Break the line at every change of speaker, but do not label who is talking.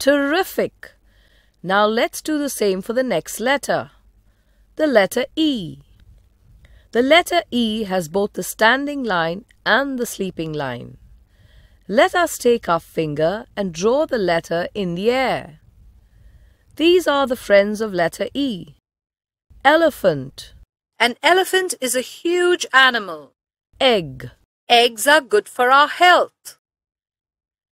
Terrific! Now let's do the same for the next letter. The letter E. The letter E has both the standing line and the sleeping line. Let us take our finger and draw the letter in the air. These are the friends of letter E. Elephant.
An elephant is a huge animal.
Egg.
Eggs are good for our health.